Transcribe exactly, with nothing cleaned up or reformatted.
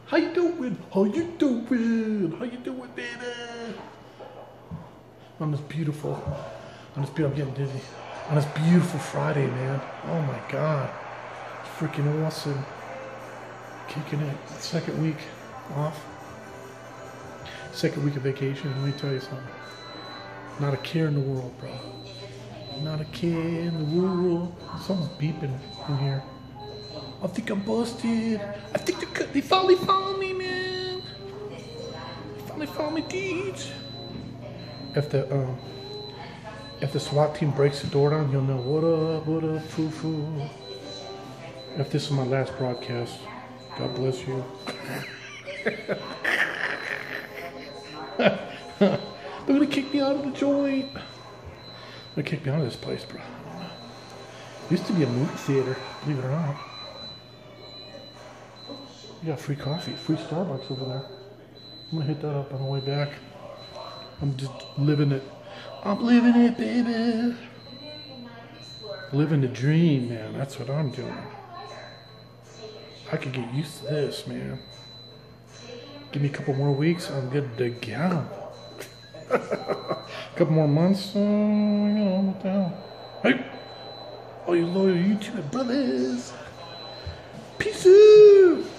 How you doing? How you doing? How you doing, baby? On this beautiful, on this beautiful, I'm getting dizzy. On this beautiful Friday, man. Oh my God. It's freaking awesome. Kicking it. Second week off. Second week of vacation. Let me tell you something. Not a care in the world, bro. Not a care in the world. Someone's beeping in here. I think I'm busted. I think they, they finally found me, man. They finally found me, dudes. If the um, if the SWAT team breaks the door down, you'll know what up, what up, foo foo. If this is my last broadcast, God bless you. They're gonna kick me out of the joint. They're gonna kick me out of this place, bro. It used to be a movie theater, believe it or not. You got free coffee, free Starbucks over there. I'm gonna hit that up on the way back. I'm just living it. I'm living it, baby. Living the dream, man. That's what I'm doing. I could get used to this, man. Give me a couple more weeks, I'm good to go. A couple more months, uh, you know, what the hell. Hey, all you loyal YouTube brothers. Peace out.